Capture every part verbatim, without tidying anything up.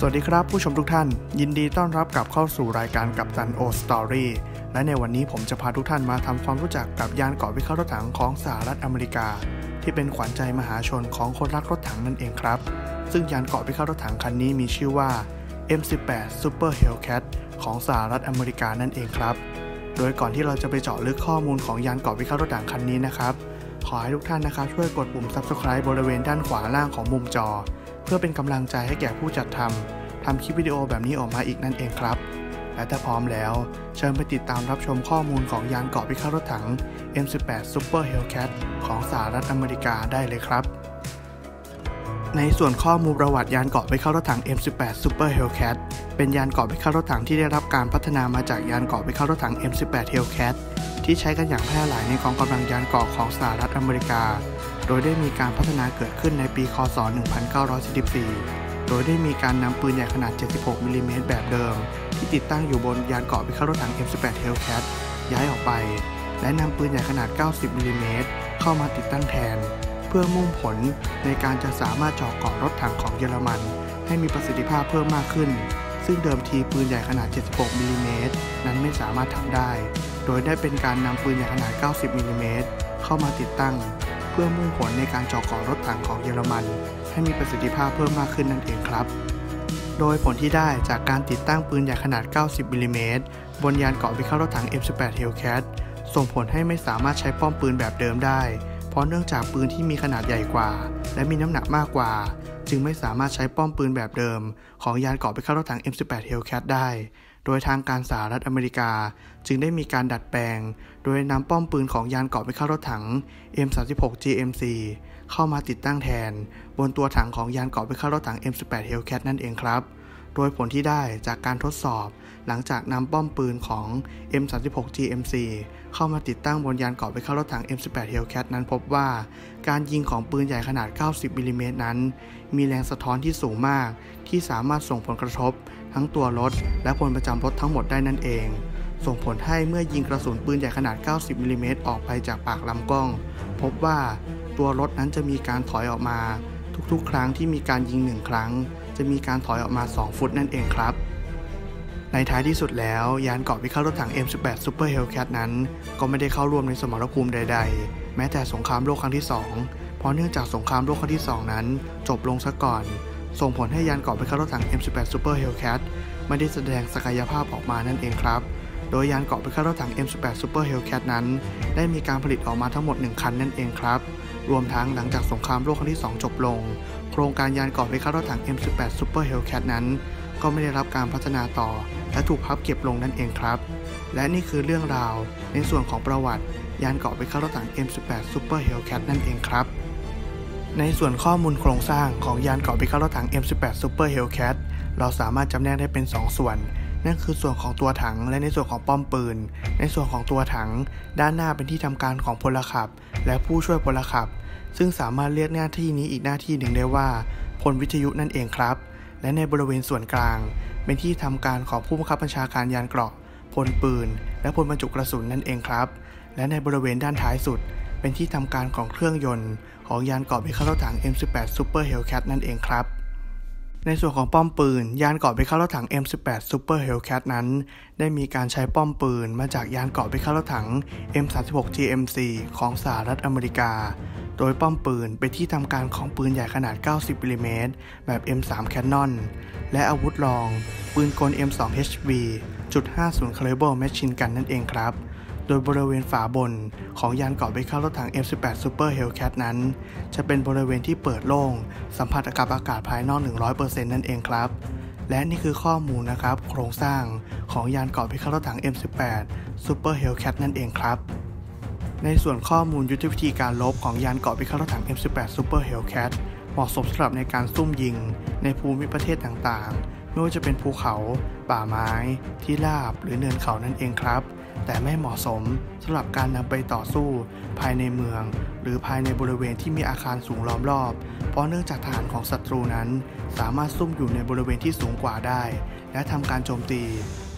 วัสดีครับผู้ชมทุกท่านยินดีต้อนรับกลับเข้าสู่รายการกัปตันโอสตอรี่และในวันนี้ผมจะพาทุกท่านมาทำความรู้จักกับยานเกาะวิเคราะห์รถถังของสหรัฐอเมริกาที่เป็นขวัญใจมหาชนของคนรักรถถังนั่นเองครับซึ่งยานเกาะวิเคราะห์รถถังคันนี้มีชื่อว่า เอ็ม สิบแปด Super Hellcat ของสหรัฐอเมริกานั่นเองครับโดยก่อนที่เราจะไปเจาะลึกข้อมูลของยานเกาะวิเคราะห์รถถังคันนี้นะครับขอให้ทุกท่านนะครับช่วยกดปุ่ม Subscribe บริเวณด้านขวาล่างของมุมจอเพื่อเป็นกำลังใจให้แก่ผู้จัดทำทำคลิปวิดีโอแบบนี้ออกมาอีกนั่นเองครับและถ้าพร้อมแล้วเชิญไปติดตามรับชมข้อมูลของยานเกาะวิเคราะห์รถถัง เอ็ม สิบแปด Super Hellcat ของสหรัฐอเมริกาได้เลยครับในส่วนข้อมูลประวัติยานเกาะวิเคราะห์รถถัง เอ็ม สิบแปด Super Hellcat เป็นยานเกาะวิเคราะห์รถถังที่ได้รับการพัฒนามาจากยานเกาะวิเคราะห์รถถัง เอ็ม สิบแปด Hellcat ที่ใช้กันอย่างแพร่หลายในกองกำลังยานเกาะของสหรัฐอเมริกาโดยได้มีการพัฒนาเกิดขึ้นในปีค.ศ. หนึ่งพันเก้าร้อยสี่สิบสี่โดยได้มีการนำปืนใหญ่ขนาดเจ็ดสิบหกมิลลิเมตรแบบเดิมที่ติดตั้งอยู่บนยานเกาะวิเคราะห์รถถัง เอ็ม สิบแปด Hellcat ย้ายออกไปและนำปืนใหญ่ขนาดเก้าสิบมิลลิเมตรเข้ามาติดตั้งแทนเพื่อมุ่งผลในการจะสามารถเจาะเกาะรถถังของเยอรมันให้มีประสิทธิภาพเพิ่มมากขึ้นซึ่งเดิมทีปืนใหญ่ขนาดเจ็ดสิบหกมิลลิเมตรนั้นไม่สามารถทำได้โดยได้เป็นการนำปืนใหญ่ขนาดเก้าสิบมิลลิเมตรเข้ามาติดตั้งเพื่อมุ่งผลในการเจาะเกาะรถถังของเยอรมันให้มีประสิทธิภาพเพิ่มมากขึ้นนั่นเองครับโดยผลที่ได้จากการติดตั้งปืนใหญ่ขนาดเก้าสิบมิลลิเมตรบนยานเกาะวิเคราะห์รถถัง เอ็ม สิบแปด Hellcat ส่งผลให้ไม่สามารถใช้ป้อมปืนแบบเดิมได้เพราะเนื่องจากปืนที่มีขนาดใหญ่กว่าและมีน้ำหนักมากกว่าจึงไม่สามารถใช้ป้อมปืนแบบเดิมของยานเกาะวิเคราะห์รถถัง เอ็ม สิบแปด Hellcat ได้โดยทางการสหรัฐอเมริกาจึงได้มีการดัดแปลงโดยนำป้อมปืนของยานเกาะวิเคราะห์รถถัง เอ็ม สามสิบหก จี เอ็ม ซี เข้ามาติดตั้งแทนบนตัวถังของยานเกาะวิเคราะห์รถถัง เอ็ม สิบแปด Hellcat นั่นเองครับโดยผลที่ได้จากการทดสอบหลังจากนำป้อมปืนของ เอ็ม สามสิบหก จี เอ็ม ซี เข้ามาติดตั้งบนยานเกาะวิเคราะห์รถถัง เอ็ม สิบแปด Hellcat นั้นพบว่าการยิงของปืนใหญ่ขนาดเก้าสิบมิลลิเมตรนั้นมีแรงสะท้อนที่สูงมากที่สามารถส่งผลกระทบทั้งตัวรถและพลประจำรถทั้งหมดได้นั่นเองส่งผลให้เมื่อยิงกระสุนปืนใหญ่ขนาดเก้าสิบมิลลิเมตรออกไปจากปากลำกล้องพบว่าตัวรถนั้นจะมีการถอยออกมาทุกๆครั้งที่มีการยิงหนึ่งครั้งจะมีการถอยออกมาสองฟุตนั่นเองครับในท้ายที่สุดแล้วยานเกาะวิเคราะห์รถถัง เอ็ม สิบแปด Super Hellcat นั้นก็ไม่ได้เข้าร่วมในสมรภูมิใดๆแม้แต่สงครามโลกครั้งที่สองเพราะเนื่องจากสงครามโลกครั้งที่สองนั้นจบลงซะก่อนส่งผลให้ยานเกาะวิเคราะห์รถถัง เอ็ม สิบแปด Super Hellcat ไม่ได้แสดงศักยภาพออกมานั่นเองครับโดยยานเกาะวิเคราะห์รถถัง เอ็ม สิบแปด Super Hellcat นั้นได้มีการผลิตออกมาทั้งหมดหนึ่งคันนั่นเองครับรวมทั้งหลังจากสงครามโลกครั้งที่สองจบลงโครงการยานเกาะวิเคราะห์รถถัง เอ็ม สิบแปด Super Hellcat นั้นก็ไม่ได้รับการพัฒนาต่อและถูกพับเก็บลงนั่นเองครับและนี่คือเรื่องราวในส่วนของประวัติยานเกาะวิเคราะห์รถถัง เอ็ม สิบแปด Super Hellcat นั่นเองครับในส่วนข้อมูลโครงสร้างของยานเกาะวิเคราะห์รถถัง เอ็ม สิบแปด Super Hellcat เราสามารถจำแนกได้เป็นสองส่วนนั่นคือส่วนของตัวถังและในส่วนของป้อมปืนในส่วนของตัวถังด้านหน้าเป็นที่ทำการของพลขับและผู้ช่วยพลขับซึ่งสามารถเรียกหน้าที่นี้อีกหน้าที่หนึ่งได้ว่าพลวิทยุนั่นเองครับและในบริเวณส่วนกลางเป็นที่ทำการของผู้บังคับบัญชาการยานเกราะพลปืนและพลบรรจุกระสุนนั่นเองครับและในบริเวณด้านท้ายสุดเป็นที่ทำการของเครื่องยนต์ของยานเกราะวิเคราะห์รถถัง เอ็ม สิบแปด Super Hellcat นั่นเองครับในส่วนของป้อมปืนยานเกราะวิเคราะห์รถถัง เอ็ม สิบแปด Super Hellcat นั้นได้มีการใช้ป้อมปืนมาจากยานเกราะวิเคราะห์รถถัง เอ็ม สามสิบหก จี เอ็ม ซี ของสหรัฐอเมริกาโดยป้อมปืนเป็นที่ทำการของปืนใหญ่ขนาดเก้าสิบมิลลิเมตรแบบ เอ็ม สาม Cannon และอาวุธรองปืนกล เอ็ม สอง เอช วี จุดห้าศูนย์ Caliber Machine Gun นั่นเองครับโดยบริเวณฝาบนของยานเกราะวิเคราะห์รถถัง เอ็ม สิบแปด Super Hellcat นั้นจะเป็นบริเวณที่เปิดโล่งสัมผัสกับอากาศภายนอก หนึ่งร้อยเปอร์เซ็นต์ นั่นเองครับและนี่คือข้อมูลนะครับโครงสร้างของยานเกราะวิเคราะห์รถถัง เอ็ม สิบแปด Super Hellcat นั่นเองครับในส่วนข้อมูลยุทธวิธีการรบของยานเกราะวิเคราะห์รถถัง เอ็ม สิบแปด Super Hellcat เหมาะสมสำหรับในการซุ่มยิงในภูมิประเทศต่างๆไม่ว่าจะเป็นภูเขาป่าไม้ที่ราบหรือเนินเขานั่นเองครับแต่ไม่เหมาะสมสำหรับการนำไปต่อสู้ภายในเมืองหรือภายในบริเวณที่มีอาคารสูงล้อมรอบเพราะเนื่องจากฐานของศัตรูนั้นสามารถซุ่มอยู่ในบริเวณที่สูงกว่าได้และทำการโจมตี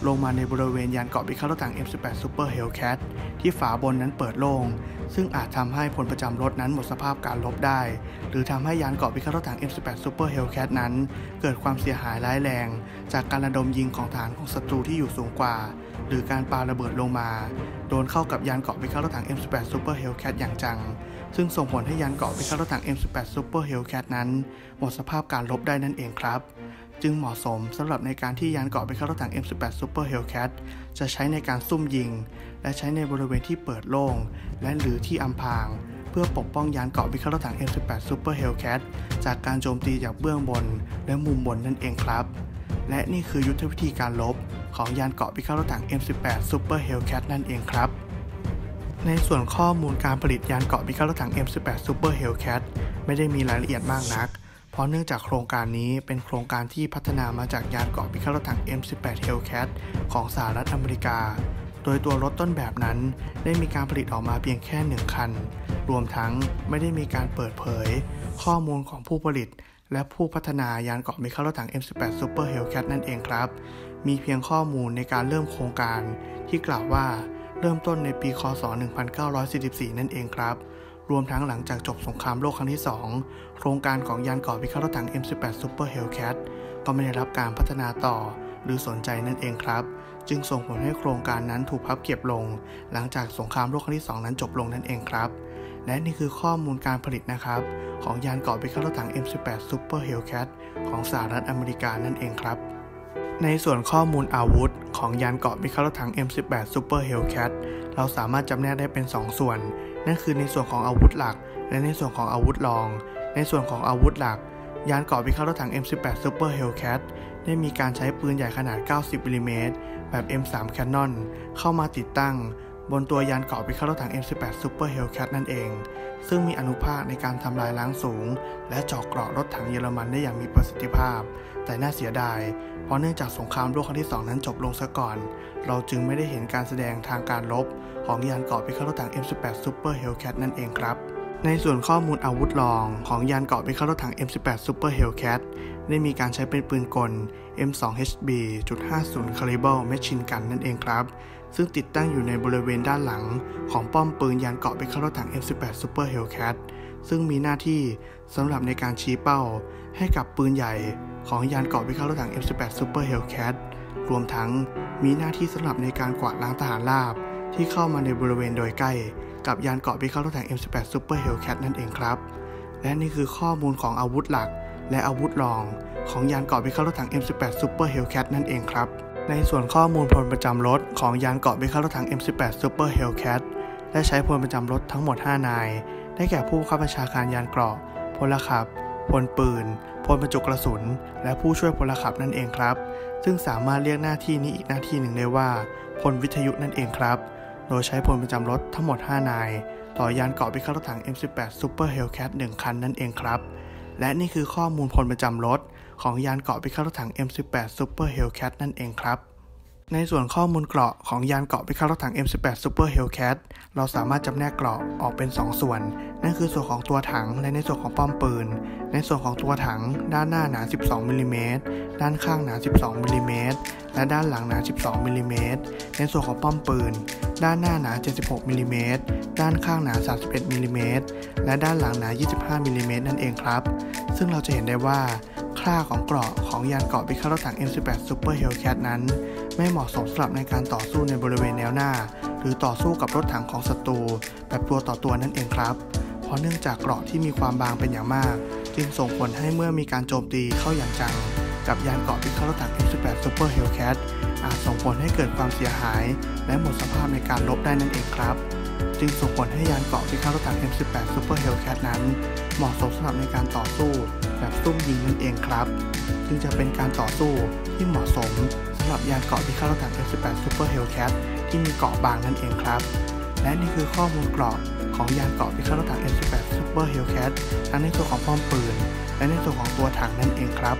ลงมาในบริเวณยานเกาะพิฆาตรถถัง เอ็ม สิบแปด Super Hellcat ที่ฝาบนนั้นเปิดโล่งซึ่งอาจทำให้พลประจำรถนั้นหมดสภาพการลบได้หรือทำให้ยานเกาะพิฆาตรถถัง เอ็ม สิบแปด Super Hellcat นั้นเกิดความเสียหายร้ายแรงจากการระดมยิงของฐานของศัตรูที่อยู่สูงกว่าหรือการปาระเบิดลงมาโดนเข้ากับยานเกาะพิฆาตรถถัง เอ็ม สิบแปด Super Hellcat อย่างจังซึ่งส่งผลให้ยานเกาะพิฆาตรถถัง เอ็ม สิบแปด Super Hellcat นั้นหมดสภาพการลบได้นั่นเองครับจึงเหมาะสมสำหรับในการที่ยานเกาะพิฆาตรถถัง เอ็ม สิบแปด Super Hellcat จะใช้ในการซุ่มยิงและใช้ในบริเวณที่เปิดโล่งและหรือที่อำพรางเพื่อปกป้องยานเกาะพิฆาตรถถัง เอ็ม สิบแปด Super Hellcat จากการโจมตีจากเบื้องบนและมุมบนนั่นเองครับและนี่คือยุทธวิธีการลบของยานเกาะพิฆาตรถถัง เอ็ม สิบแปด Super Hellcat นั่นเองครับในส่วนข้อมูลการผลิตยานเกาะพิฆาตรถถัง เอ็ม สิบแปด Super Hellcat ไม่ได้มีรายละเอียดมากนักเพราะเนื่องจากโครงการนี้เป็นโครงการที่พัฒนามาจากยานเกาะพิฆาตรถถัง เอ็ม สิบแปด Hellcat ของสหรัฐอเมริกาโดยตัวรถต้นแบบนั้นได้มีการผลิตออกมาเพียงแค่หนึ่งคันรวมทั้งไม่ได้มีการเปิดเผยข้อมูลของผู้ผลิตและผู้พัฒนายานเกาะพิฆาตรถถัง เอ็ม สิบแปด Super Hellcat นั่นเองครับมีเพียงข้อมูลในการเริ่มโครงการที่กล่าวว่าเริ่มต้นในปีค.ศ. หนึ่งพันเก้าร้อยสี่สิบสี่นั่นเองครับรวมทั้งหลังจากจบสงครามโลกครั้งที่สองโครงการของยานเกาะพิฆาตรถถัง เอ็ม สิบแปด Super Hellcat ก็ไม่ได้รับการพัฒนาต่อหรือสนใจนั่นเองครับจึงส่งผลให้โครงการนั้นถูกพับเก็บลงหลังจากสงครามโลกครั้งที่สองนั้นจบลงนั่นเองครับและนี่คือข้อมูลการผลิตนะครับของยานเกาะพิฆาตรถถัง เอ็ม สิบแปด Super Hellcat ของสหรัฐอเมริกานั่นเองครับในส่วนข้อมูลอาวุธของยานเกาะพิฆาตรถถัง เอ็ม สิบแปด Super Hellcat เราสามารถจำแนกได้เป็นสองส่วนนั่นคือในส่วนของอาวุธหลักและในส่วนของอาวุธรองในส่วนของอาวุธหลักยานเกาะพิฆาตรถถัง เอ็ม สิบแปด Super Hellcat ได้มีการใช้ปืนใหญ่ขนาดเก้าสิบมิลลิเมตรแบบ เอ็ม สาม Cannon เข้ามาติดตั้งบนตัวยานเกาะพิฆาตรถถัง เอ็ม สิบแปด Super Hellcat นั่นเองซึ่งมีอนุภาคในการทำลายล้างสูงและเจาะเกราะรถถังเยอรมันได้อย่างมีประสิทธิภาพแต่น่าเสียดายเพราะเนื่องจากสงครามโลกครั้งที่สองนั้นจบลงซะก่อนเราจึงไม่ได้เห็นการแสดงทางการรบของยานเกาะพิฆาตรถัง เอ็ม สิบแปด Super Hellcat นั่นเองครับในส่วนข้อมูลอาวุธรองของยานเกาะพิฆาตรถัง เอ็ม สิบแปด Super Hellcat ได้มีการใช้เป็นปืนกล เอ็ม สอง เอช บี จุด ห้าศูนย์ Caliber Machine Gun นั่นเองครับซึ่งติดตั้งอยู่ในบริเวณด้านหลังของป้อมปืนยานเกาะพิฆาตรถัง เอ็ม สิบแปด Super Hellcat ซึ่งมีหน้าที่สำหรับในการชี้เป้าให้กับปืนใหญ่ของยานเกาะพิฆาตรถัง เอ็ม สิบแปด Super Hellcat รวมทั้งมีหน้าที่สำหรับในการกวาดล้างทหารราบที่เข้ามาในบริเวณโดยใกล้กับยานเกาะพิฆาตรถัง เอ็ม สิบแปด Super Hellcat นั่นเองครับและนี่คือข้อมูลของอาวุธหลักและอาวุธรองของยานเกาะพิฆาตรถัง เอ็ม สิบแปด Super Hellcat นั่นเองครับในส่วนข้อมูลพลประจำรถของยานเกาะพิฆาตรถัง เอ็ม สิบแปด Super Hellcat ได้ใช้พลประจำรถทั้งหมดห้านายได้แก่ผู้บังคับบัญชาการยานเกราะพลขับพลปืนพลบรรจุกระสุนและผู้ช่วยพลขับนั่นเองครับซึ่งสามารถเรียกหน้าที่นี้อีกหน้าที่หนึ่งได้ว่าพลวิทยุนั่นเองครับโดยใช้พลประจำรถทั้งหมดห้านายต่อยานเกาะพิฆาตรถัง เอ็ม สิบแปด Super Hellcat หนึ่งคันนั่นเองครับและนี่คือข้อมูลพลประจำรถของยานเกาะพิฆาตรถัง เอ็ม สิบแปด Super Hellcat นั่นเองครับในส่วนข้อมูลเกราะของยานเกาะพิฆาตรถัง เอ็ม สิบแปด Super Hellcat เราสามารถจำแนกเกราะออกเป็นสองส่วนนั่นคือส่วนของตัวถังและในส่วนของป้อมปืนในส่วนของตัวถังด้านหน้าหนาสิบสองมิลลิเมตรด้านข้างหนาสิบสองมิลลิเมตรและด้านหลังหนาสิบสองมิลลิเมตรในส่วนของป้อมปืนด้านหน้าหนาเจ็ดสิบหกมิลลิเมตรด้านข้างหนาสามสิบเอ็ดมิลลิเมตรและด้านหลังหนายี่สิบห้ามิลลิเมตรนั่นเองครับซึ่งเราจะเห็นได้ว่าค่าของเกราะของยานเกาะพิฆาตรถัง เอ็ม สิบแปด Super Hellcat นั้นไม่เหมาะสมสำหรับในการต่อสู้ในบริเวณแนวหน้าหรือต่อสู้กับรถถังของศัตรูแบบตัวต่อตัวนั่นเองครับเพราะเนื่องจากเกราะที่มีความบางเป็นอย่างมากจึงส่งผลให้เมื่อมีการโจมตีเข้าอย่างจังกับยานเกาะพิฆาตรถัง เอ็ม สิบแปด Super Hellcat อาจส่งผลให้เกิดความเสียหายและหมดสภาพในการรบได้นั่นเองครับจึงส่งผลให้ยานเกาะพิฆาตรถัง เอ็ม สิบแปด Super Hellcat นั้นเหมาะสมสำหรับในการต่อสู้แบบซุ่มยิงนั่นเองครับจึงจะเป็นการต่อสู้ที่เหมาะสมสำหรับยานเกาะพิฆาตรถัง เอ็ม สิบแปด Super Hellcat ที่มีเกราะบางนั่นเองครับและนี่คือข้อมูลเกราะของยานเกาะพิฆาตรถัง เอ็ม สิบแปด Super Hellcat ทั้งในส่วนของป้อมปืนและในส่วนของตัวถังนั่นเองครับ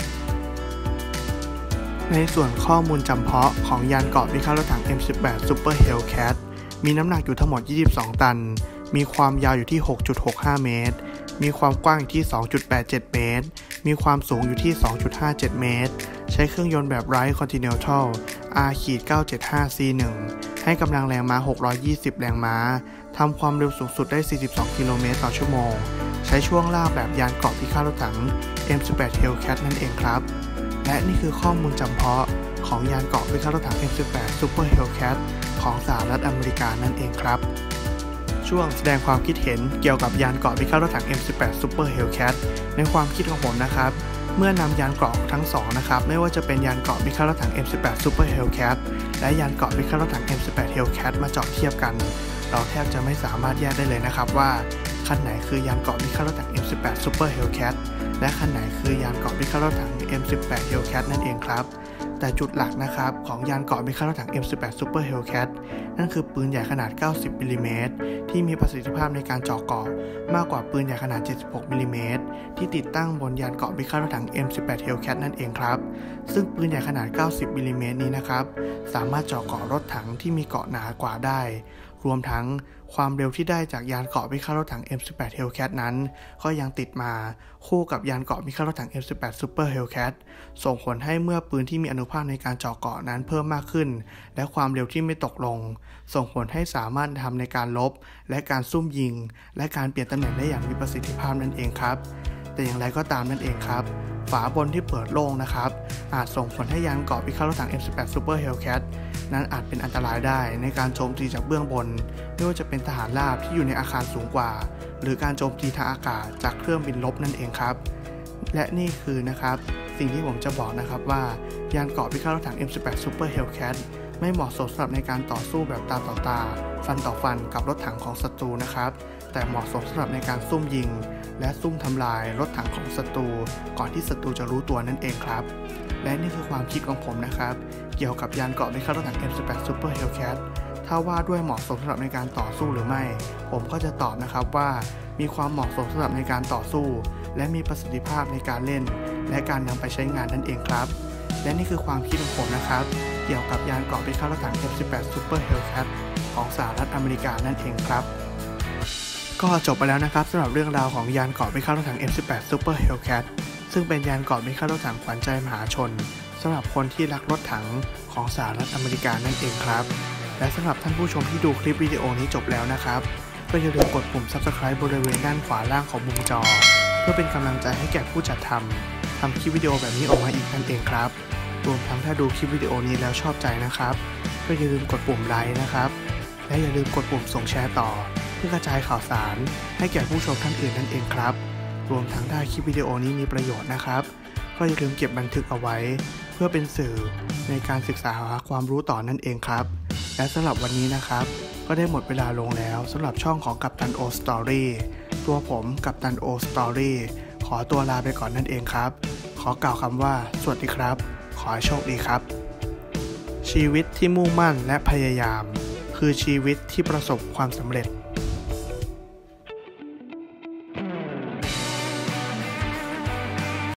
ในส่วนข้อมูลจำเพาะของยานเกาะพิฆาตรถัง เอ็ม สิบแปด Super Hellcat มีน้ำหนักอยู่ทั้งหมดยี่สิบสองตันมีความยาวอยู่ที่ หกจุดหกห้า เมตรมีความกว้างอยู่ที่ สองจุดแปดเจ็ด เมตรมีความสูงอยู่ที่ สองจุดห้าเจ็ด เมตรใช้เครื่องยนต์แบบ Wright Continental อาร์ เก้าเจ็ดห้า ซี หนึ่ง ให้กำลังแรงม้าหกร้อยยี่สิบแรงม้าทำความเร็วสูงสุดได้สี่สิบสองกิโลเมตรต่อชั่วโมงใช้ช่วงล่างแบบยานเกราะพิฆาตรถถัง เอ็ม สิบแปด Hellcat นั่นเองครับและนี่คือข้อมูลจำเพาะของยานเกราะพิฆาตรถถัง เอ็ม สิบแปด Super Hellcat ของสหรัฐอเมริกานั่นเองครับช่วงแสดงความคิดเห็นเกี่ยวกับยานเกราะพิฆาตรถถัง เอ็ม สิบแปด Super Hellcat ในความคิดของผมนะครับเมื่อนำยานเกราะทั้งสองนะครับไม่ว่าจะเป็นยานเกราะพิฆาตรถถัง เอ็ม สิบแปด Super Hellcat และยานเกราะพิฆาตรถถัง เอ็ม สิบแปด Hellcat มาเจาะเทียบกันเราแทบจะไม่สามารถแยกได้เลยนะครับว่าคันไหนคือยานเกราะพิฆาตรถถัง เอ็ม สิบแปด Super Hellcat และคันไหนคือยานเกราะพิฆาตรถถัง เอ็ม สิบแปด Hellcat นั่นเองครับแต่จุดหลักนะครับของยานเกราะพิฆาตรถถัง เอ็ม สิบแปด Super Hellcat นั่นคือปืนใหญ่ขนาดเก้าสิบมิลลิเมตรที่มีประสิทธิภาพในการเจาะเกราะมากกว่าปืนใหญ่ขนาดเจ็ดสิบหกมิลลิเมตรที่ติดตั้งบนยานเกราะพิฆาตรถถัง เอ็ม สิบแปด Hellcat นั่นเองครับซึ่งปืนใหญ่ขนาดเก้าสิบมิลลิเมตรนี้นะครับสามารถเจาะเกราะรถถังที่มีเกราะหนากว่าได้รวมทั้งความเร็วที่ได้จากยานเกราะพิฆาตรถถัง เอ็ม สิบแปด Hellcat นั้นก็ยังติดมาคู่กับยานเกราะพิฆาตรถถัง เอ็ม สิบแปด Super Hellcat ส่งผลให้เมื่อปืนที่มีอานุภาคในการเจาะเกราะนั้นเพิ่มมากขึ้นและความเร็วที่ไม่ตกลงส่งผลให้สามารถทำในการลบและการซุ่มยิงและการเปลี่ยนตำแหน่งได้อย่างมีประสิทธิภาพนั่นเองครับแต่อย่างไรก็ตามนั่นเองครับฝาบนที่เปิดโล่งนะครับอาจส่งผลให้ยานเกราะพิฆาตรถถัง เอ็ม สิบแปด Super Hellcat นั้นอาจเป็นอันตรายได้ในการโจมตีจากเบื้องบนไม่ว่าจะเป็นทหารราบที่อยู่ในอาคารสูงกว่าหรือการโจมตีทางอากาศจากเครื่องบินรบนั่นเองครับและนี่คือนะครับสิ่งที่ผมจะบอกนะครับว่ายานเกราะพิฆาตรถถัง เอ็ม สิบแปด Super Hellcat ไม่เหมาะสมสำหรับในการต่อสู้แบบตาต่อตาฟันต่อฟันกับรถถังของศัตรูนะครับแต่เหมาะสมสำหรับในการซุ่มยิงและซุ่มทำลายรถถังของศัตรูก่อนที่ศัตรูจะรู้ตัวนั่นเองครับและนี่คือความคิดของผมนะครับเกี่ยวกับยานเกราะพิฆาตรถถัง เอ็ม สิบแปด Super Hellcat ถ้าว่าด้วยเหมาะสมสำหรับในการต่อสู้หรือไม่ผมก็จะตอบนะครับว่ามีความเหมาะสมสำหรับในการต่อสู้และมีประสิทธิภาพในการเล่นและการนำไปใช้งานนั่นเองครับและนี่คือความคิดของผมนะครับเกี่ยวกับยานเกราะพิฆาตรถถัง เอ็ม สิบแปด Super Hellcat ของสหรัฐอเมริกานั่นเองครับก็จบไปแล้วนะครับสำหรับเรื่องราวของยานเกราะพิฆาตรถถัง เอ็ม สิบแปด Super Hellcat ซึ่งเป็นยานเกราะพิฆาตรถถังขวัญใจมหาชนสำหรับคนที่รักรถถังของสหรัฐอเมริกานั่นเองครับและสำหรับท่านผู้ชมที่ดูคลิปวิดีโอนี้จบแล้วนะครับก็อย่าลืมกดปุ่ม Subscribe บริเวณด้านขวาล่างของมุมจอเพื่อเป็นกำลังใจให้แก่ผู้จัดทำทำคลิปวิดีโอแบบนี้ออกมาอีกนั่นเองครับรวมทั้งถ้าดูคลิปวิดีโอนี้แล้วชอบใจนะครับก็อย่าลืมกดปุ่มไลค์นะครับและอย่าลืมกดปุ่มส่งแชร์ต่อเพื่อกระจายข่าวสารให้แก่ผู้ชมท่านอื่นนั่นเองครับรวมทั้งถ้าคลิปวิดีโอนี้มีประโยชน์นะครับก็อย่าลืมเก็บบันทึกเอาไว้เพื่อเป็นสื่อในการศึกษาหาความรู้ต่อนั่นเองครับและสำหรับวันนี้นะครับก็ได้หมดเวลาลงแล้วสำหรับช่องของกัปตันโอสตอรี่ตัวผมกัปตันโอสตอรี่ขอตัวลาไปก่อนนั่นเองครับขอกล่าวคำว่าสวัสดีครับขอให้โชคดีครับชีวิตที่มุ่งมั่นและพยายามคือชีวิตที่ประสบความสำเร็จ